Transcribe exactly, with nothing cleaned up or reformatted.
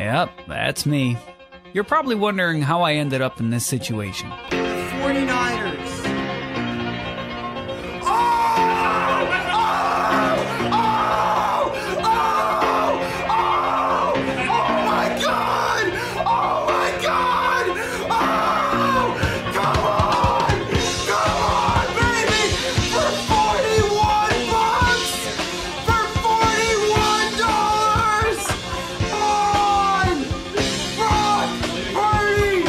Yep, that's me. You're probably wondering how I ended up in this situation.